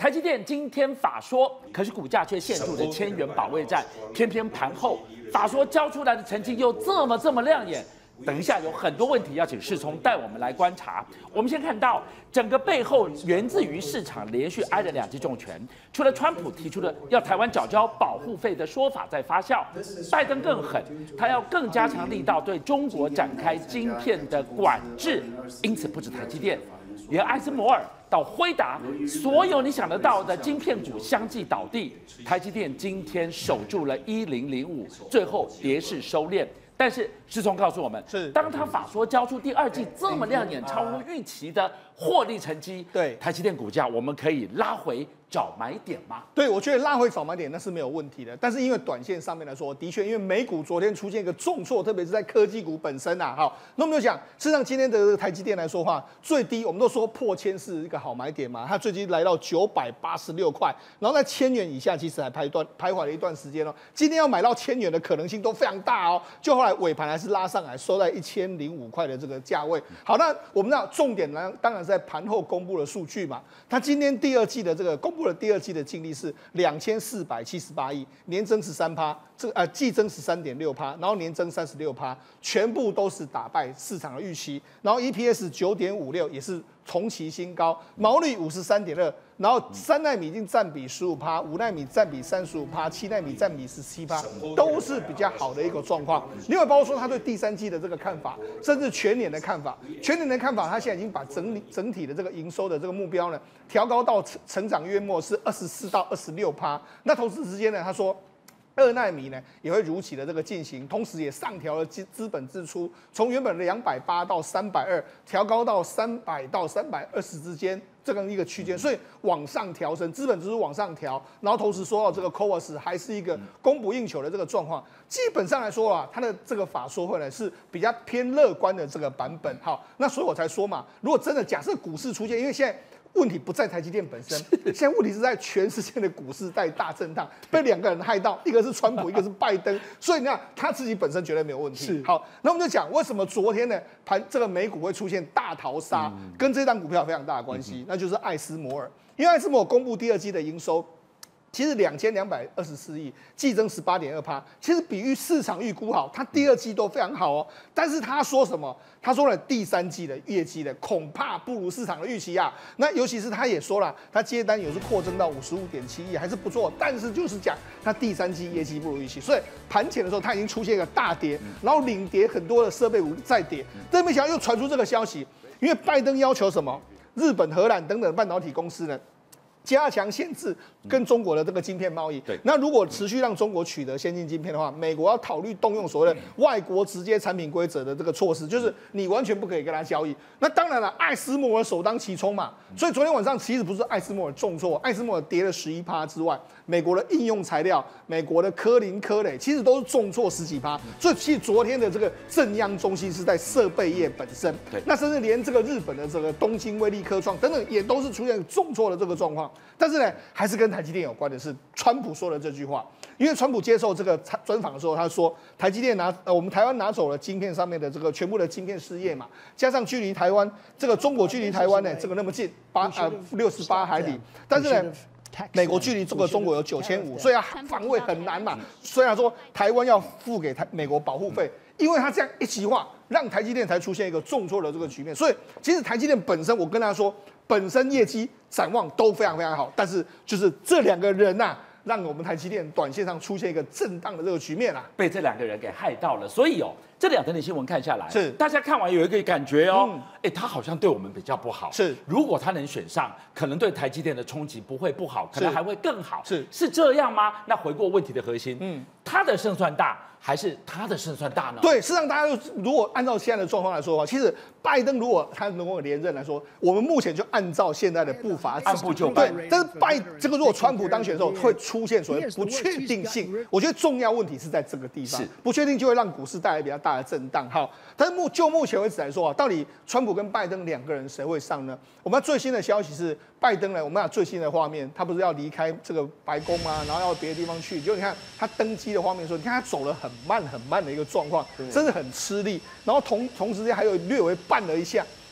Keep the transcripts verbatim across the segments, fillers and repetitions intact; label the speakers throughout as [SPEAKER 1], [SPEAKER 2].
[SPEAKER 1] 台积电今天法说，可是股价却陷入了千元保卫战，偏偏盘后法说交出来的成绩又这么这么亮眼。等一下有很多问题要请世聪带我们来观察。我们先看到整个背后源自于市场连续挨了两记重拳，除了川普提出的要台湾缴交保护费的说法在发酵，拜登更狠，他要更加强力道对中国展开晶片的管制，因此不止台积电，连艾斯摩尔到辉达，所有你想得到的晶片股相继倒地，台积电今天守住了一零零五，最后跌势收敛。但是世聪告诉我们，是当他法说交出第二季这么亮眼、超乎预期的获利成绩，对台积电股价，我们可以拉回找买点吗？
[SPEAKER 2] 对，我觉得拉回找买点那是没有问题的。但是因为短线上面来说，的确因为美股昨天出现一个重挫，特别是在科技股本身啊，好，那我们就讲，事实上今天的台积电来说的话，最低我们都说破千是一个好买点嘛，它最低来到九百八十六块，然后在千元以下其实还徘徊徘徊了一段时间哦。今天要买到千元的可能性都非常大哦，就后来尾盘还是拉上来，收在一千零五块的这个价位。好，那我们知道重点呢，当然是在盘后公布的数据嘛。它今天第二季的这个公布的第二季的净利是两千四百七十八亿，年增十三趴，这呃季增十三点六趴，然后年增三十六趴，全部都是打败市场的预期。然后 E P S 九点五六也是同期新高，毛利五十三点二。然后三奈米已经占比十五趴，五奈米占比三十五趴，七奈米占比十七趴，都是比较好的一个状况。另外包括说他对第三季的这个看法，甚至全年的看法，全年的看法，他现在已经把整体整体的这个营收的这个目标呢，调高到成成长约莫是二十四到二十六趴。那同时之间呢，他说。二奈米呢也会如期的这个进行，同时也上调了资资本支出，从原本的两百八到三百二，调高到三百到三百二十之间这样一个区间，所以往上调升，资本支出往上调，然后同时说到这个 C O V A S 还是一个供不应求的这个状况，基本上来说啊，它的这个法说会呢是比较偏乐观的这个版本。好，那所以我才说嘛，如果真的假设股市出现，因为现在。问题不在台积电本身，现在问题是在全世界的股市在大震荡，被两个人害到，一个是川普，一个是拜登，所以你看他自己本身绝对没有问题。好，那我们就讲为什么昨天呢盘这个美股会出现大逃杀，嗯、跟这档股票有非常大的关系，嗯、那就是艾斯摩尔，因为艾斯摩尔公布第二季的营收。其实两千两百二十四亿，季增十八点二趴，其实比预市场预估好，它第二季都非常好哦。但是他说什么？他说了第三季的业绩呢，恐怕不如市场的预期啊。那尤其是他也说了，他接单也是扩增到五十五点七亿，还是不错。但是就是讲他第三季业绩不如预期，所以盘前的时候他已经出现一个大跌，然后领跌很多的设备股再跌。但没想到又传出这个消息，因为拜登要求什么？日本、荷兰等等半导体公司呢？加强限制跟中国的这个晶片贸易。对，那如果持续让中国取得先进晶片的话，美国要考虑动用所谓的外国直接产品规则的这个措施，就是你完全不可以跟他交易。那当然了，艾斯摩尔首当其冲嘛。所以昨天晚上其实不是艾斯摩尔重挫，艾斯摩尔跌了十一趴之外，美国的应用材料、美国的科林科磊其实都是重挫十几趴。所以其实昨天的这个震央中心是在设备业本身。对，那甚至连这个日本的这个东京威力科创等等也都是出现重挫的这个状况。但是呢，还是跟台积电有关的是，川普说的这句话。因为川普接受这个专访的时候，他说台积电拿呃我们台湾拿走了晶片上面的这个全部的晶片事业嘛，加上距离台湾这个中国距离台湾呢这个那么近八呃六十八海里，但是呢。美国距离这个中国有九千五，所以要防卫很难嘛。虽然说台湾要付给台美国保护费，因为他这样一席话，让台积电才出现一个重挫的这个局面。所以其实台积电本身，我跟他说，本身业绩展望都非常非常好，但是就是这两个人呐、啊。让我们台积电短线上出现一个震荡的这个局面啊，
[SPEAKER 1] 被这两个人给害到了。所以哦，这两天的新闻看下来，是大家看完有一个感觉哦，哎、嗯，他好像对我们比较不好。是，如果他能选上，可能对台积电的冲击不会不好，可能还会更好。是是这样吗？那回过问题的核心，嗯，他的胜算大还是他的胜算大呢？对，
[SPEAKER 2] 事实上大家如果按照现在的状况来说的话，其实拜登如果他能够连任来说，我们目前就按照现在的步伐
[SPEAKER 1] 按部就班。
[SPEAKER 2] 对，但是拜这个如果川普当选的时候会出现所谓不确定性，我觉得重要问题是在这个地方，不确定就会让股市带来比较大的震荡。好，但是目就目前为止来说啊，到底川普跟拜登两个人谁会上呢？我们最新的消息是，拜登呢，我们有最新的画面，他不是要离开这个白宫吗？然后要别的地方去，就你看他登基的画面的时候，你看他走了很慢很慢的一个状况，真的很吃力。然后同同时间还有略微绊了一下。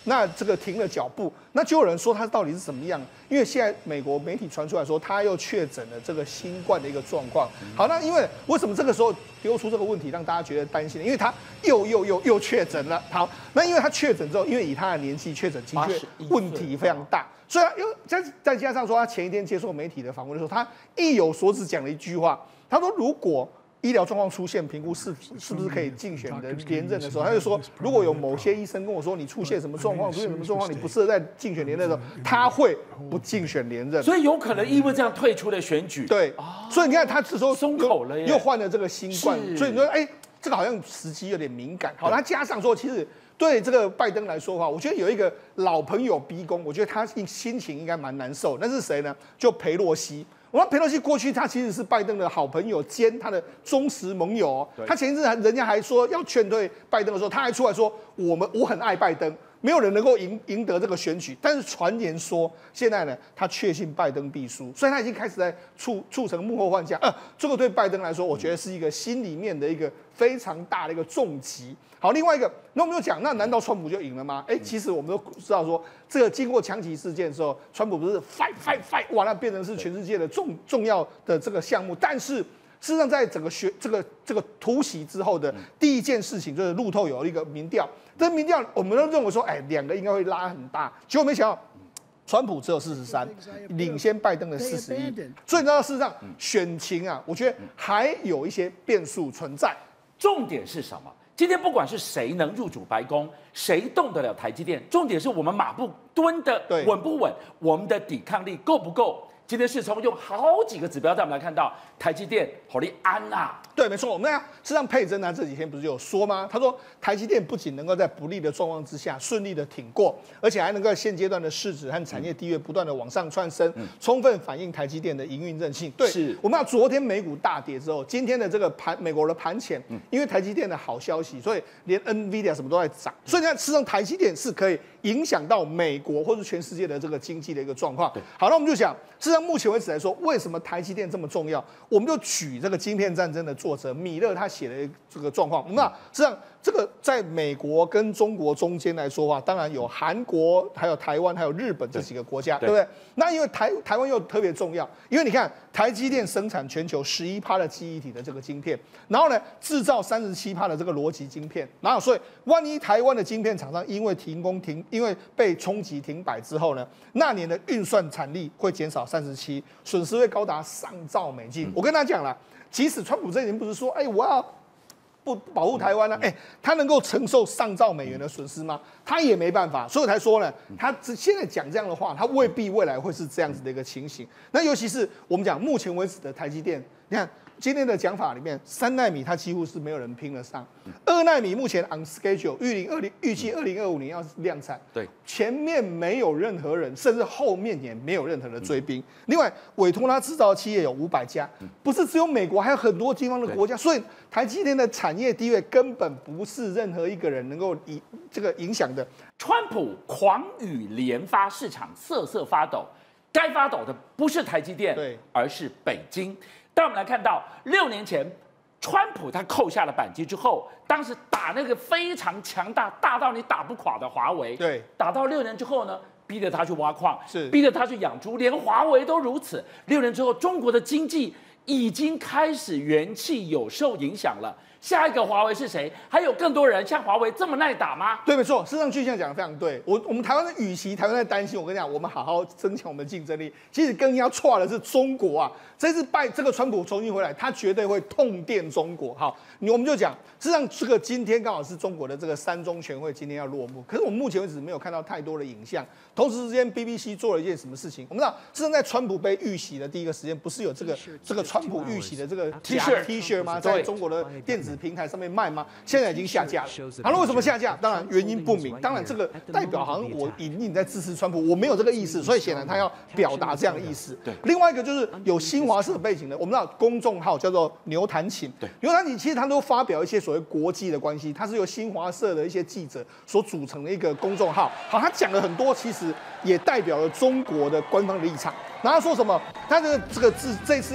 [SPEAKER 2] 那这个停了脚步，那就有人说他到底是怎么样？因为现在美国媒体传出来说他又确诊了这个新冠的一个状况。好，那因为为什么这个时候丢出这个问题让大家觉得担心？因为他又又又又确诊了。好，那因为他确诊之后，因为以他的年纪确诊，的确问题非常大。所以又再再加上说，他前一天接受媒体的访问的时候，他意有所指讲了一句话，他说如果医疗状况出现评估是是不是可以竞选的连任的时候，他就说，如果有某些医生跟我说你出现什么状况，出现什么状况，你不适合在竞选连任的时候，他会不竞选连任。
[SPEAKER 1] 所以有可能因为这样退出了选举。
[SPEAKER 2] 对，所以你看他这时候
[SPEAKER 1] 松口了耶，
[SPEAKER 2] 又患了这个新冠，所以你说，哎，这个好像时机有点敏感。好，他加上说，其实对这个拜登来说的话，我觉得有一个老朋友逼宫，我觉得他心情应该蛮难受。那是谁呢？就裴洛西。我说裴洛西过去他其实是拜登的好朋友兼他的忠实盟友、哦。他前一阵人家还说要劝退拜登的时候，他还出来说我们我很爱拜登，没有人能够赢赢得这个选举。但是传言说现在呢，他确信拜登必输，所以他已经开始在促促成幕后幻象。呃，这个对拜登来说，我觉得是一个心里面的一个非常大的一个重击。好，另外一个，那我们就讲，那难道川普就赢了吗？哎，其实我们都知道说，这个经过枪击事件之后，川普不是 fight fight fight， 哇，那变成是全世界的重重要的这个项目。但是事实上，在整个学这个这个突袭之后的第一件事情，就是路透有一个民调，这民调我们都认为说，哎，两个应该会拉很大，结果没想到。川普只有四十三，领先拜登的四十一，所以你知道，事实上选情啊，我觉得还有一些变数存在。
[SPEAKER 1] 重点是什么？今天不管是谁能入主白宫，谁动得了台积电，重点是我们马步蹲的稳不稳，我们的抵抗力够不够。今天世聪用好几个指标带我们来看到台积电好利安呐，
[SPEAKER 2] 对，没错。我们看，事实上佩珍呢这几天不是有说吗？他说台积电不仅能够在不利的状况之下顺利的挺过，而且还能够在现阶段的市值和产业地位不断的往上窜升，嗯、充分反映台积电的营运韧性。对，是我们要昨天美股大跌之后，今天的这个盘美国的盘前，嗯、因为台积电的好消息，所以连 NVIDIA 什么都在涨，所以呢，事实上台积电是可以影响到美国或是全世界的这个经济的一个状况。好，那我们就想，事实上目前为止来说，为什么台积电这么重要？我们就举这个晶片战争的作者米勒他写的这个状况。那实际上，这个在美国跟中国中间来说的话，当然有韩国、还有台湾、还有日本这几个国家， 对, 对不对？那因为台台湾又特别重要，因为你看台积电生产全球十一趴的记忆体的这个晶片，然后呢制造三十七趴的这个逻辑晶片，然后所以万一台湾的晶片厂商因为停工停，因为被冲击停摆之后呢，那年的运算产力会减少三十七，损失会高达上兆美金。嗯、我跟他讲了，即使川普这已经不是说，哎，我要。不保护台湾呢、啊？哎、欸，他能够承受上兆美元的损失吗？他也没办法，所以我才说呢，他现在讲这样的话，他未必未来会是这样子的一个情形。那尤其是我们讲目前为止的台积电，你看今天的讲法里面，三奈米它几乎是没有人拼得上，二奈米目前 on schedule 预零二零预计二零二五年要量产，对，前面没有任何人，甚至后面也没有任何的追兵。另外，委托它制造企业有五百家，不是只有美国，还有很多地方的国家，所以台积电的产业地位根本不是任何一个人能够以这个影响的。
[SPEAKER 1] 川普狂语连发，市场瑟瑟发抖，该发抖的不是台积电，对，而是北京。但我们来看到，六年前，川普他扣下了扳机之后，当时打那个非常强大、大到你打不垮的华为，对，打到六年之后呢，逼着他去挖矿，是逼着他去养猪，连华为都如此。六年之后，中国的经济已经开始元气有受影响了。下一个华为是谁？还有更多人像华为这么耐打吗？
[SPEAKER 2] 对，没错，事实上巨匠讲的非常对。我我们台湾的与其台湾在担心，我跟你讲，我们好好增强我们的竞争力。其实更要错的是中国啊，这次拜这个川普重新回来，他绝对会痛电中国。好，我们就讲，事实上这个今天刚好是中国的这个三中全会今天要落幕，可是我们目前为止没有看到太多的影像。同时之间 ，B B C 做了一件什么事情？我们知道，事实上在川普被遇袭的第一个时间，不是有这个这个川普遇袭的这个 T 恤 T 恤吗？在中国的电子平台上面卖吗？现在已经下架了。好了，为什么下架？当然原因不明。当然这个代表好像我隐隐在支持川普，我没有这个意思，所以显然他要表达这样的意思。对。另外一个就是有新华社背景的，我们知道公众号叫做牛弹琴。对。牛弹琴其实他都发表一些所谓国际的关系，它是由新华社的一些记者所组成的一个公众号。好，他讲了很多，其实也代表了中国的官方的立场。然后他说什么？他这个这个字这次要这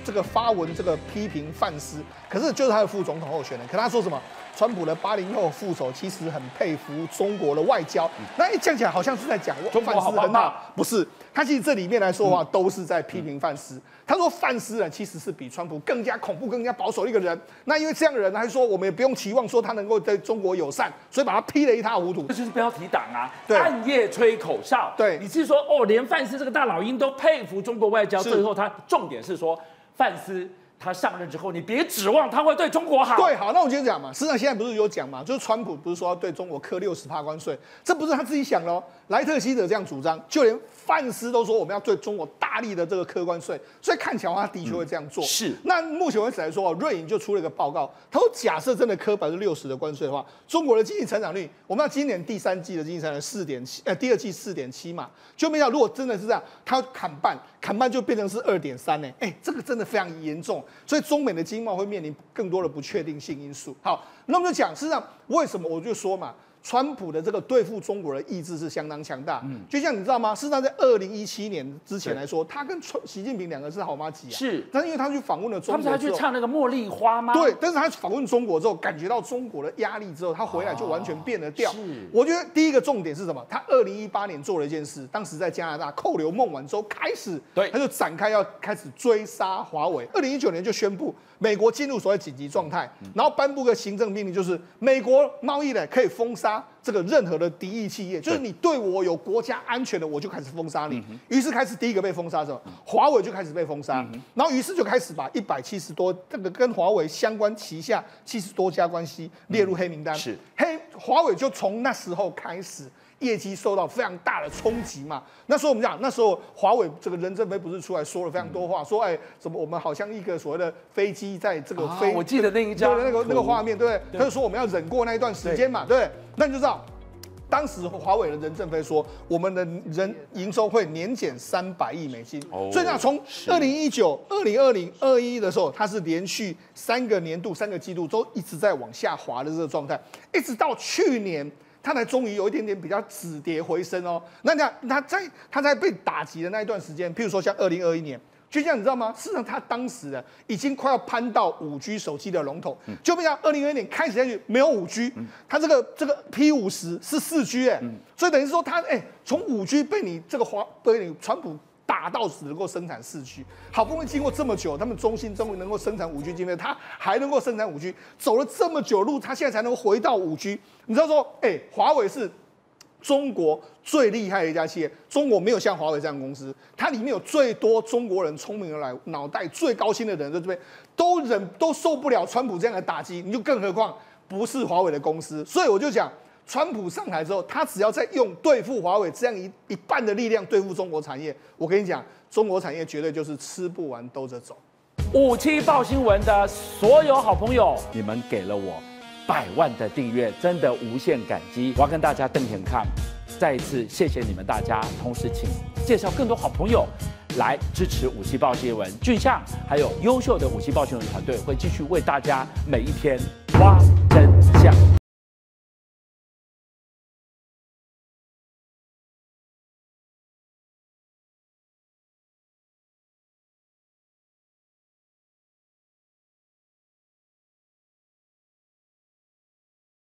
[SPEAKER 2] 这个发文这个批评范斯，可是就是他的副总统候选人，可他说什么？川普的八零后副手其实很佩服中国的外交，嗯、那一讲起来好像是在讲
[SPEAKER 1] 中国好棒棒，
[SPEAKER 2] 不是？他其实这里面来说的话，都是在批评范斯。嗯、他说范斯呢其实是比川普更加恐怖、更加保守的一个人。那因为这样的人，他说我们也不用期望说他能够对中国友善，所以把他批得一塌糊涂。
[SPEAKER 1] 这就是标题党啊，暗夜吹口哨。
[SPEAKER 2] 对，
[SPEAKER 1] 你是说哦，连范斯这个大老鹰都佩服中国外交，最后他重点是说范斯。他上任之后，你别指望他会对中国好。
[SPEAKER 2] 对，好，那我接着讲嘛。事实上，现在不是有讲嘛，就是川普不是说要对中国课六十趴关税，这不是他自己想的哦。莱特希泽这样主张，就连范斯都说我们要对中国大力的这个课关税，所以看起来他的确会这样做。
[SPEAKER 1] 嗯、是。
[SPEAKER 2] 那目前为止来说，瑞银就出了一个报告，他说假设真的课百分之六十的关税的话，中国的经济成长率，我们要今年第三季的经济成长率四点七，呃，第二季四点七嘛，就没想到如果真的是这样，他砍半，砍半就变成是二点三呢，哎，这个真的非常严重，所以中美的经贸会面临更多的不确定性因素。好，那我们就讲，事实上为什么我就说嘛，川普的这个对付中国的意志是相当强大。嗯，就像你知道吗？事实上在二零一七年之前来说，他跟习近平两个是好妈鸡啊。
[SPEAKER 1] 是，
[SPEAKER 2] 但是因为他去访问了中国之后，
[SPEAKER 1] 他不是还去唱那个茉莉花吗？
[SPEAKER 2] 对，但是他访问中国之后，感觉到中国的压力之后，他回来就完全变了调。
[SPEAKER 1] 是，
[SPEAKER 2] 我觉得第一个重点是什么？他二零一八年做了一件事，当时在加拿大扣留孟晚舟开始，
[SPEAKER 1] 对，
[SPEAKER 2] 他就展开要开始追杀华为。二零一九年就宣布美国进入所谓紧急状态，然后颁布个行政命令，就是美国贸易呢可以封杀这个任何的敌意企业，就是你对我有国家安全的，我就开始封杀你。于是开始第一个被封杀什么？华为就开始被封杀，然后于是就开始把一百七十多这个跟华为相关旗下七十多家关系列入黑名单。
[SPEAKER 1] 是
[SPEAKER 2] 黑华为就从那时候开始。业绩受到非常大的冲击嘛？那时候我们讲，那时候华为这个任正非不是出来说了非常多话，说哎，怎么我们好像一个所谓的飞机在这个飞，
[SPEAKER 1] 啊、我记得那一张
[SPEAKER 2] 那个那个画面，对不对？他就说我们要忍过那一段时间嘛，对不对？那你就知道。当时华为的任正非说，我们的人营收会年减三百亿美金，哦、所以呢，从二零一九、二零二零、二一的时候，它是连续三个年度、三个季度都一直在往下滑的这个状态，一直到去年。它才终于有一点点比较止跌回升哦。那你看，它在它在被打击的那一段时间，譬如说像二零二一年，就像你知道吗？事实上，它当时呢已经快要攀到五 G 手机的龙头，嗯、就没想到二零二一年开始下去没有五 G，嗯、它这个这个 P 五十是四 G 哎，嗯、所以等于是说它哎从五 G 被你这个华被你川普。打到只能够生产四 G， 好不容易经过这么久，他们中芯终于能够生产五 G 晶片，它还能够生产五 G， 走了这么久路，它现在才能够回到五 G。你知道说，哎、欸，华为是中国最厉害的一家企业，中国没有像华为这样的公司，它里面有最多中国人聪明的来脑袋最高薪的人在这边，都忍都受不了川普这样的打击，你就更何况不是华为的公司，所以我就讲。川普上台之后，他只要再用对付华为这样一一半的力量对付中国产业，我跟你讲，中国产业绝对就是吃不完兜着走。
[SPEAKER 1] 五七报新闻的所有好朋友，你们给了我百万的订阅，真的无限感激。我要跟大家瞪眼看，再一次谢谢你们大家，同时请介绍更多好朋友来支持五七报新闻。俊相还有优秀的五七报新闻团队会继续为大家每一天挖真相。